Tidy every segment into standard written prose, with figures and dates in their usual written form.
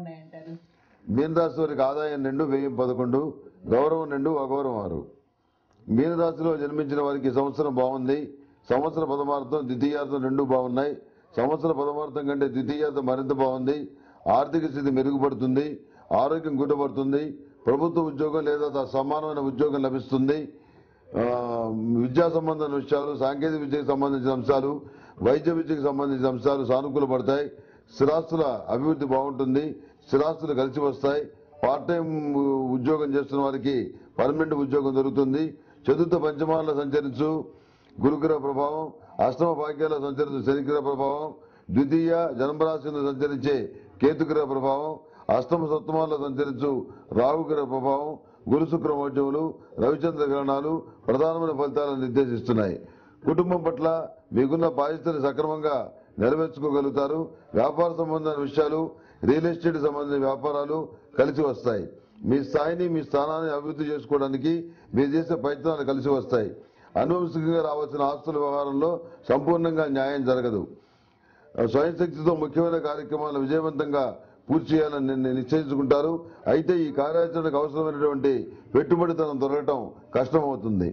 ఉన్నాయంటారు? మీనరాశి వారికి ఆదాయం 2, వ్యయం 11, గౌరవం 2, అగౌరవం 6. మీనరాశిలో జన్మించిన వారికి ఈ సంవత్సరం బాగుంది. సంవత్సర ప్రథమార్థం ద్వితీయార్థం 2 బాగున్నాయి. సంవత్సర ప్రథమార్థం కంటే ద్వితీయార్థం మరింత బాగుంది. ఆర్థిక స్థితి మెరుగుపడుతుంది. ఆరోగ్యం గుట్టపడుతుంది. ప్రభుత్వ ఉద్యోగం లేదా సమానమైన ఉద్యోగం లభిస్తుంది. విద్యా సంబంధమైన విషయాలు, సాంకేతిక విద్యకు సంబంధించిన అంశాలు, వైద్య విద్యకు సంబంధించిన అంశాలు సానుకూల పడతాయి. స్థిరాస్తుల అభివృద్ధి బాగుంటుంది. స్థిరాస్తులు కలిసి వస్తాయి. పార్ట్ టైం ఉద్యోగం చేస్తున్న వారికి పర్మనెంట్ ఉద్యోగం దొరుకుతుంది. చతుర్థ పంచమాలలో సంచరించు గురుగ్రహ ప్రభావం, అష్టమ భాగ్యాల్లో సంచరించు శనిగ్రహ ప్రభావం, ద్వితీయ జన్మరాశిలో సంచరించే కేతుగ్రహ ప్రభావం, అష్టమ సప్తమాల్లో సంచరించు రాహుగ్రహ ప్రభావం, గురు శుక్ర మోచములు, రవిచంద్ర గ్రహణాలు ప్రధానమైన ఫలితాలను నిర్దేశిస్తున్నాయి. కుటుంబం పట్ల మీకున్న బాధ్యతలు సక్రమంగా నెరవేర్చుకోగలుగుతారు. వ్యాపార సంబంధమైన విషయాలు, రియల్ ఎస్టేట్ సంబంధించిన వ్యాపారాలు కలిసి వస్తాయి. మీ స్థాయిని, మీ స్థానాన్ని అభివృద్ధి చేసుకోవడానికి మీరు చేసే ప్రయత్నాలు కలిసి వస్తాయి. అనువంశికంగా రావాల్సిన ఆస్తుల వ్యవహారంలో సంపూర్ణంగా న్యాయం జరగదు. స్వయం శక్తితో ముఖ్యమైన కార్యక్రమాలు విజయవంతంగా పూర్తి చేయాలని నిశ్చయించుకుంటారు. అయితే ఈ కార్యాచరణకు అవసరమైనటువంటి పెట్టుబడితనం దొరకటం కష్టమవుతుంది.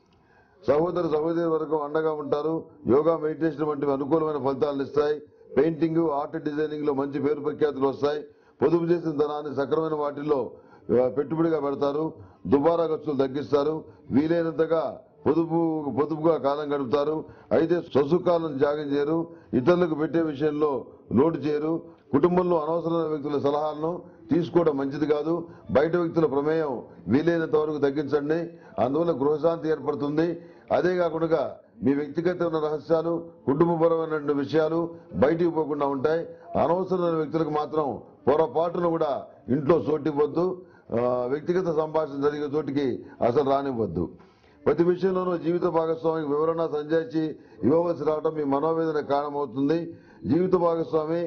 సహోదరి వర్గం అండగా ఉంటారు. యోగా, మెడిటేషన్ వంటివి అనుకూలమైన ఫలితాలను ఇస్తాయి. పెయింటింగ్, ఆర్ట్ డిజైనింగ్ లో మంచి పేరు ప్రఖ్యాతులు వస్తాయి. పొదుపు చేసిన ధనాన్ని సక్రమైన వాటిల్లో పెట్టుబడిగా పెడతారు. దుబారా ఖర్చులు తగ్గిస్తారు. వీలైనంతగా పొదుపుగా కాలం గడుపుతారు. అయితే స్వసుఖాలను త్యాగం చేయరు. ఇతరులకు పెట్టే విషయంలో లోటు చేయరు. కుటుంబంలో అనవసరమైన వ్యక్తుల సలహాలను తీసుకోవడం మంచిది కాదు. బయట వ్యక్తుల ప్రమేయం వీలైనంత వరకు తగ్గించండి. అందువల్ల గృహశాంతి ఏర్పడుతుంది. అదే కాకుండా మీ వ్యక్తిగతమైన రహస్యాలు, కుటుంబపరమైన విషయాలు బయటికి పోకుండా ఉంటాయి. అనవసరమైన వ్యక్తులకు మాత్రం పొరపాటును కూడా ఇంట్లో చోటివ్వద్దు. వ్యక్తిగత సంభాషణ జరిగే చోటికి అసలు రానివ్వద్దు. ప్రతి విషయంలోనూ జీవిత భాగస్వామికి వివరణ, సంజాయిషి ఇవ్వవలసి రావడం మీ మనోవేదన కారణమవుతుంది. జీవిత భాగస్వామి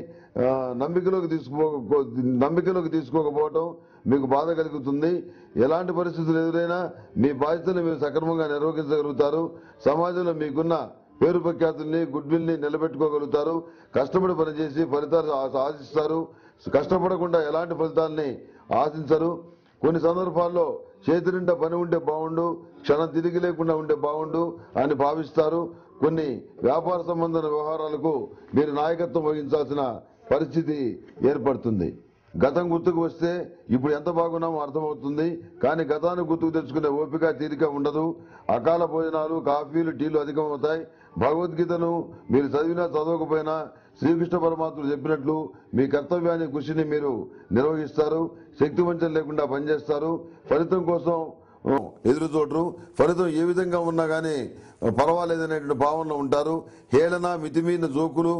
నమ్మికలోకి తీసుకోకపోవడం మీకు బాధ కలుగుతుంది. ఎలాంటి పరిస్థితులు ఎదురైనా మీ బాధ్యతను మీరు సక్రమంగా నిర్వహించగలుగుతారు. సమాజంలో మీకున్న పేరు ప్రఖ్యాతుల్ని, గుడ్ విల్ ని నిలబెట్టుకోగలుగుతారు. కష్టపడి పనిచేసి ఫలితాలు ఆశిస్తారు. కష్టపడకుండా ఎలాంటి ఫలితాలని ఆశించరు. కొన్ని సందర్భాల్లో చేతి నిండా పని ఉంటే బాగుండు, క్షణం తిరిగి లేకుండా ఉంటే బాగుండు అని భావిస్తారు. కొన్ని వ్యాపార సంబంధమైన వ్యవహారాలకు మీరు నాయకత్వం వహించాల్సిన పరిస్థితి ఏర్పడుతుంది. గతం గుర్తుకు వస్తే ఇప్పుడు ఎంత బాగున్నామో అర్థమవుతుంది. కానీ గతాన్ని గుర్తుకు తెచ్చుకునే ఓపిక, తీరిక ఉండదు. అకాల భోజనాలు, కాఫీలు, టీలు అధికమవుతాయి. భగవద్గీతను మీరు చదివినా చదవకపోయినా శ్రీకృష్ణ పరమాత్ముడు చెప్పినట్లు మీ కర్తవ్యాన్ని, కృషిని మీరు నిర్వహిస్తారు. శక్తి వంచన లేకుండా పనిచేస్తారు. ఫలితం కోసం ఎదురు చూడరు. ఫలితం ఏ విధంగా ఉన్నా కానీ పర్వాలేదనేటువంటి భావనలో ఉంటారు. హేళన, మితిమీరిన జోకులు,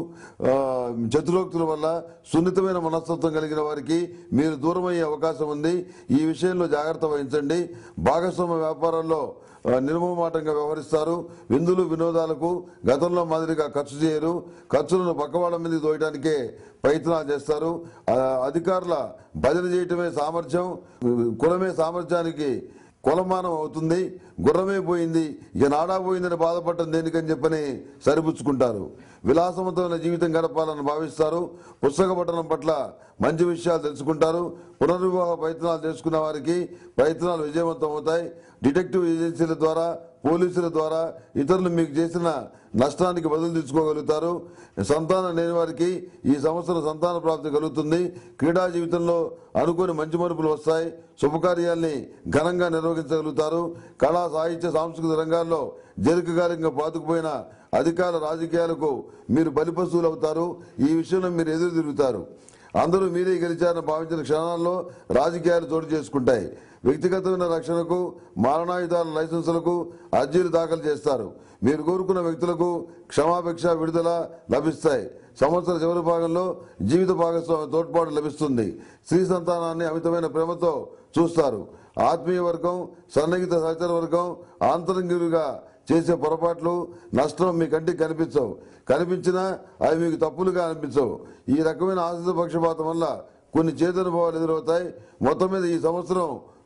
చతురోక్తుల వల్ల సున్నితమైన మనస్తత్వం కలిగిన వారికి మీరు దూరమయ్యే అవకాశం ఉంది. ఈ విషయంలో జాగ్రత్త వహించండి. భాగస్వామ్య వ్యాపారాల్లో నిర్మమాటంగా వ్యవహరిస్తారు. విందులు, వినోదాలకు గతంలో మాదిరిగా ఖర్చు చేయరు. ఖర్చులను పక్కవాళ్ల మీద దోయడానికే ప్రయత్నాలు చేస్తారు. అధికారుల భజన చేయటమే సామర్థ్యం, కులమే సామర్థ్యానికి కొలమానం అవుతుంది. గుర్రమే పోయింది, ఇక నాడా పోయిందని బాధపడటం దేనికని చెప్పని సరిపుచ్చుకుంటారు. విలాసవంతమైన జీవితం గడపాలని భావిస్తారు. పుస్తక పఠనం పట్ల మంచి విషయాలు తెలుసుకుంటారు. పునర్వివాహ ప్రయత్నాలు చేసుకున్న వారికి ప్రయత్నాలు విజయవంతం అవుతాయి. డిటెక్టివ్ ఏజెన్సీల ద్వారా, పోలీసుల ద్వారా ఇతరులు మీకు చేసిన నష్టానికి బదులు తీసుకోగలుగుతారు. సంతానం లేని వారికి ఈ సంవత్సరం సంతాన ప్రాప్తి కలుగుతుంది. క్రీడా జీవితంలో అనుకోని మంచి మరుపులు వస్తాయి. శుభకార్యాల్ని ఘనంగా నిర్వహించగలుగుతారు. కళా, సాహిత్య, సాంస్కృతిక రంగాల్లో దీర్ఘకాలికంగా పాతుకుపోయిన అధికార రాజకీయాలకు మీరు బలిపశువులు అవుతారు. ఈ విషయంలో మీరు ఎదురు తిరుగుతారు. అందరూ మీరే గెలిచారని భావించిన క్షణాల్లో రాజకీయాలు చోటు చేసుకుంటాయి. వ్యక్తిగతమైన రక్షణకు, మారణాయుధాల లైసెన్సులకు అర్జీలు దాఖలు చేస్తారు. మీరు కోరుకున్న వ్యక్తులకు క్షమాపేక్ష, విడుదల లభిస్తాయి. సంవత్సర చివరి భాగంలో జీవిత భాగస్వామి తోడ్పాటు లభిస్తుంది. స్త్రీ సంతానాన్ని అమితమైన ప్రేమతో చూస్తారు. ఆత్మీయ వర్గం, సన్నిహిత సహచర వర్గం ఆంతరంగిగా చేసే పొరపాట్లు, నష్టం మీ కంటికి కనిపించినా అవి మీకు తప్పులుగా అనిపించవు. ఈ రకమైన ఆశ్రిత పక్షపాతం వల్ల కొన్ని చేదనుభవాలు ఎదురవుతాయి. మొత్తం మీద ఈ సంవత్సరం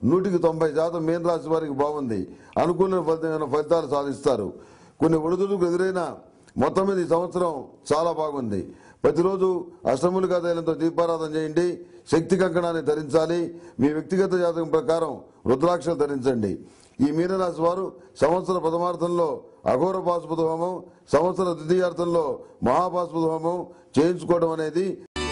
100% మీనరాశి వారికి బాగుంది. అనుకూలమైన ఫలితాలు సాధిస్తారు. కొన్ని ఒడిదుడుకు ఎదురైనా మొత్తం మీద ఈ సంవత్సరం చాలా బాగుంది. ప్రతిరోజు అష్టములికా తైలంతో దీపారాధన చేయండి. శక్తి కంకణాన్ని ధరించాలి. మీ వ్యక్తిగత జాతకం ప్రకారం రుద్రాక్షలు ధరించండి. ఈ మీనరాశి వారు సంవత్సర ప్రథమార్థంలో అఘోర పాశుపత హోమం, సంవత్సర ద్వితీయార్థంలో మహాపాశుపత హోమం చేయించుకోవడం అనేది.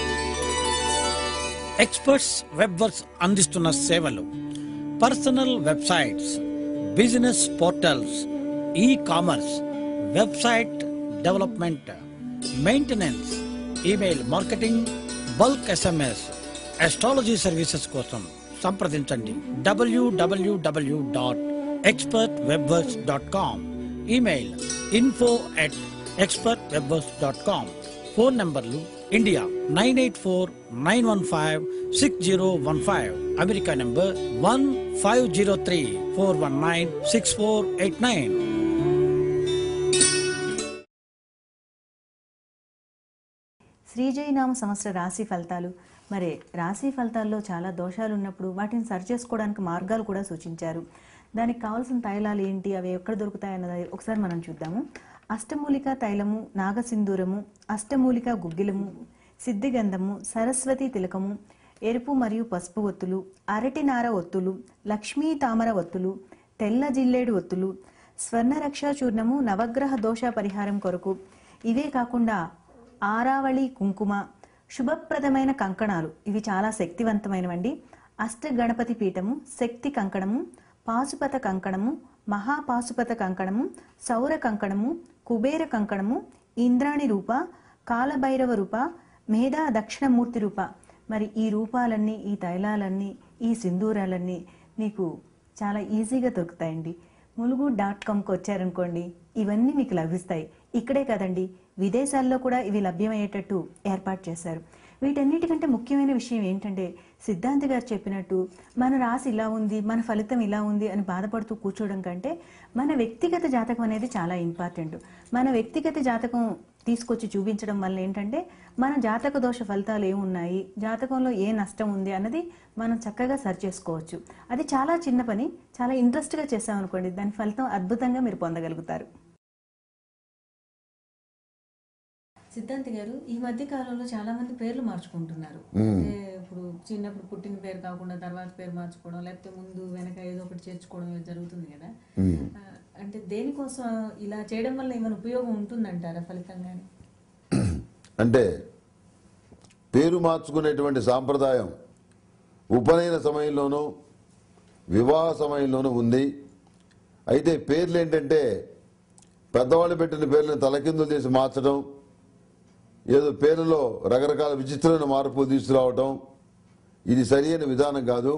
ఎక్స్పర్ట్స్ వెబ్ వర్క్స్ అందిస్తున్న సేవలు: personal websites, business portals, e commerce, website development, maintenance, email marketing, bulk SMS, astrology services కోసం సంప్రదించండి. www.expertwebworks.com. Email info@expertwebworks.com. ఫోన్ నంబర్లు: ఇండియా 9849156015, అమెరికా నంబర్ 1503419648 శ్రీజయనామ సంవత్సర రాశి ఫలితాలు. మరి రాశి ఫలితాల్లో చాలా దోషాలు ఉన్నప్పుడు వాటిని సరిచేసుకోవడానికి మార్గాలు కూడా సూచించారు. దానికి కావాల్సిన తైలాలు ఏంటి, అవి ఎక్కడ దొరుకుతాయి అన్నది ఒకసారి మనం చూద్దాము. అష్టమూలిక తైలము, నాగసింధూరము, అష్టమూలిక గుగ్గిలము, సిద్ధిగంధము, సరస్వతి తిలకము, ఎరుపు మరియు పసుపు ఒత్తులు, అరటి నార ఒత్తులు, లక్ష్మీ తామర ఒత్తులు, తెల్ల జిల్లేడు ఒత్తులు, స్వర్ణరక్ష చూర్ణము నవగ్రహ దోష పరిహారం కొరకు. ఇవే కాకుండా ఆరావళి కుంకుమ, శుభప్రదమైన కంకణాలు, ఇవి చాలా శక్తివంతమైనవండి. అష్ట గణపతి పీఠము, శక్తి కంకణము, పాశుపత కంకణము, మహాపాశుపత కంకణము, సౌర కంకణము, కుబేర కంకణము, ఇంద్రాణి రూప, కాలభైరవ రూప, మేధా దక్షిణమూర్తి రూప. మరి ఈ రూపాలన్నీ, ఈ తైలాలన్నీ, ఈ సింధూరాలన్నీ మీకు చాలా ఈజీగా దొరుకుతాయండి. ములుగు.comకి వచ్చారనుకోండి, ఇవన్నీ మీకు లభిస్తాయి. ఇక్కడే కదండి, విదేశాల్లో కూడా ఇవి లభ్యమయ్యేటట్టు ఏర్పాటు చేశారు. వీటన్నిటికంటే ముఖ్యమైన విషయం ఏంటంటే, సిద్ధాంతి గారు చెప్పినట్టు మన రాశి ఇలా ఉంది, మన ఫలితం ఇలా ఉంది అని బాధపడుతూ కూర్చోవడం కంటే మన వ్యక్తిగత జాతకం అనేది చాలా ఇంపార్టెంట్. మన వ్యక్తిగత జాతకం తీసుకొచ్చి చూపించడం వల్ల ఏంటంటే, మన జాతక దోష ఫలితాలు ఏమున్నాయి, జాతకంలో ఏ నష్టం ఉంది అన్నది మనం చక్కగా సరి చేసుకోవచ్చు. అది చాలా చిన్న పని, చాలా ఇంట్రెస్ట్గా చేసామనుకోండి, దాని ఫలితం అద్భుతంగా మీరు పొందగలుగుతారు. సిద్ధాంతి గారు, ఈ మధ్య కాలంలో చాలా మంది పేర్లు మార్చుకుంటున్నారు. ఇప్పుడు చిన్నప్పుడు పుట్టిన పేరు కాకుండా తర్వాత పేరు మార్చుకోవడం, లేకపోతే ముందు వెనక ఏదో ఒకటి చేర్చుకోవడం జరుగుతుంది కదా. అంటే దేనికోసం ఇలా చేయడం వల్ల ఏమైనా ఉపయోగం ఉంటుందంటారా ఫలితంగానే? అంటే పేరు మార్చుకునేటువంటి సాంప్రదాయం ఉపనయన సమయంలోనూ వివాహ సమయంలోనూ ఉంది. అయితే పేర్లు ఏంటంటే, పెద్దవాళ్ళు పెట్టిన పేర్లను తలకిందులు చేసి మార్చడం, ఏదో పేర్లలో రకరకాల విచిత్రమైన మార్పులు తీసుకురావటం, ఇది సరైన విధానం కాదు.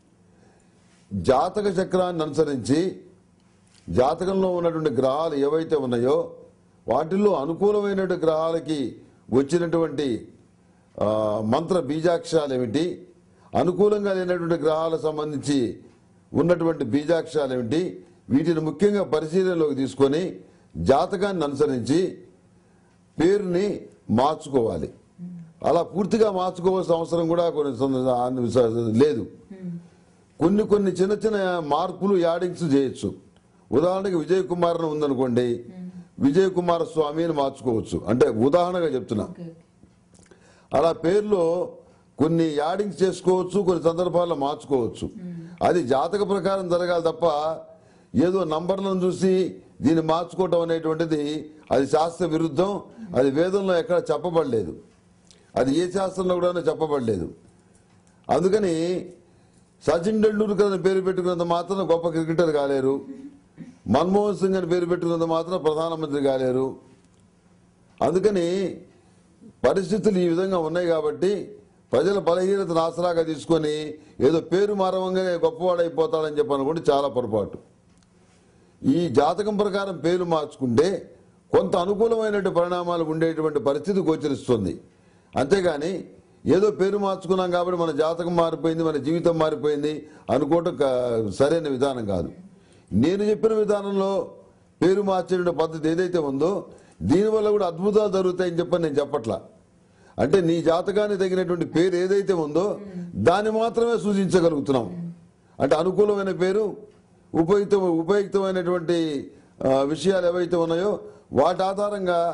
జాతక చక్రాన్ని అనుసరించి జాతకంలో ఉన్నటువంటి గ్రహాలు ఏవైతే ఉన్నాయో వాటిల్లో అనుకూలమైనటువంటి గ్రహాలకి వచ్చినటువంటి మంత్ర బీజాక్షరాలు ఏమిటి, అనుకూలంగా లేనటువంటి గ్రహాలకు సంబంధించి ఉన్నటువంటి బీజాక్షరాలు ఏమిటి, వీటిని ముఖ్యంగా పరిశీలనలోకి తీసుకొని జాతకాన్ని అనుసరించి పేరుని మార్చుకోవాలి. అలా పూర్తిగా మార్చుకోవాల్సిన అవసరం కూడా లేదు. కొన్ని చిన్న చిన్న మార్పులు యాడింగ్స్ చేయొచ్చు. ఉదాహరణకి విజయ్ కుమార్ ఉందనుకోండి, విజయ్ కుమార స్వామి అని మార్చుకోవచ్చు. అంటే ఉదాహరణగా చెప్తున్నా. అలా పేర్లో కొన్ని యాడింగ్స్ చేసుకోవచ్చు, కొన్ని సందర్భాల్లో మార్చుకోవచ్చు. అది జాతక ప్రకారం జరగాలి తప్ప ఏదో నంబర్లను చూసి దీన్ని మార్చుకోవటం అనేటువంటిది అది శాస్త్ర విరుద్ధం. అది వేదంలో ఎక్కడ చెప్పబడలేదు, అది ఏ శాస్త్రంలో కూడా చెప్పబడలేదు. అందుకని సచిన్ టెండూల్కర్ అని పేరు పెట్టుకున్నంత మాత్రం గొప్ప క్రికెటర్ కాలేరు, మన్మోహన్ సింగ్ అని పేరు పెట్టుకున్నంత మాత్రం ప్రధానమంత్రి కాలేరు. అందుకని పరిస్థితులు ఈ విధంగా ఉన్నాయి కాబట్టి ప్రజల బలహీనతను ఆసరాగా తీసుకొని ఏదో పేరు మారవంగానే గొప్పవాడైపోతాడని చెప్పి అనుకుంటే చాలా పొరపాటు. ఈ జాతకం ప్రకారం పేరు మార్చుకుంటే కొంత అనుకూలమైనటువంటి పరిణామాలు ఉండేటువంటి పరిస్థితి గోచరిస్తుంది. అంతేగాని ఏదో పేరు మార్చుకున్నాం కాబట్టి మన జాతకం మారిపోయింది, మన జీవితం మారిపోయింది అనుకోవటం సరైన విధానం కాదు. నేను చెప్పిన విధానంలో పేరు మార్చే పద్ధతి ఏదైతే ఉందో దీనివల్ల కూడా అద్భుతాలు జరుగుతాయని చెప్పని నేను చెప్పట్లా. అంటే నీ జాతకానికి తగినటువంటి పేరు ఏదైతే ఉందో దాన్ని మాత్రమే సూచించగలుగుతున్నాం. అంటే అనుకూలమైన పేరు, ఉపయుక్తమైనటువంటి విషయాలు ఏవైతే ఉన్నాయో వాటి ఆధారంగా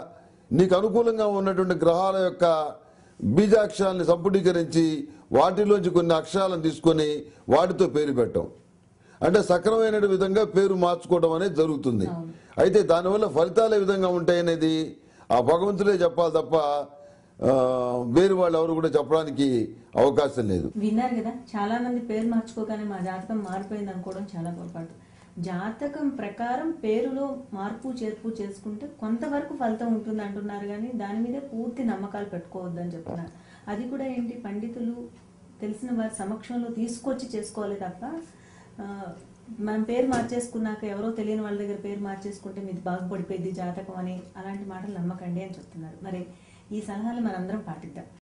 నీకు అనుకూలంగా ఉన్నటువంటి గ్రహాల యొక్క బీజాక్షరాన్ని సంపుటీకరించి వాటిలోంచి కొన్ని అక్షరాలను తీసుకొని వాటితో పేరు పెట్టడం, అంటే సక్రమైన విధంగా పేరు మార్చుకోవడం అనేది జరుగుతుంది. అయితే దానివల్ల ఫలితాలు ఏ విధంగా ఉంటాయనేది ఆ భగవంతుడే చెప్పాలి తప్ప వేరు వాళ్ళు ఎవరు కూడా చెప్పడానికి అవకాశం లేదు. విన్నారు కదా, చాలా మంది పేరు మార్చుకోగానే మా జాతకం మారిపోయింది అనుకోవడం చాలా పొరపాటు. జాతకం ప్రకారం పేరులో మార్పు చేర్పు చేసుకుంటే కొంతవరకు ఫలితం ఉంటుంది అంటున్నారు, కానీ దాని మీదే పూర్తి నమ్మకాలు పెట్టుకోవద్దని చెప్తున్నారు. అది కూడా ఏంటి, పండితులు తెలిసిన వారి సమక్షంలో తీసుకొచ్చి చేసుకోవాలి తప్ప మనం పేరు మార్చేసుకున్నాక ఎవరో తెలియని వాళ్ళ దగ్గర పేరు మార్చేసుకుంటే మీది బాగుపడిపోయింది జాతకం అని అలాంటి మాటలు నమ్మకండి అని చెప్తున్నారు. మరి ఈ సలహాలు మనందరం పాటిద్దాం.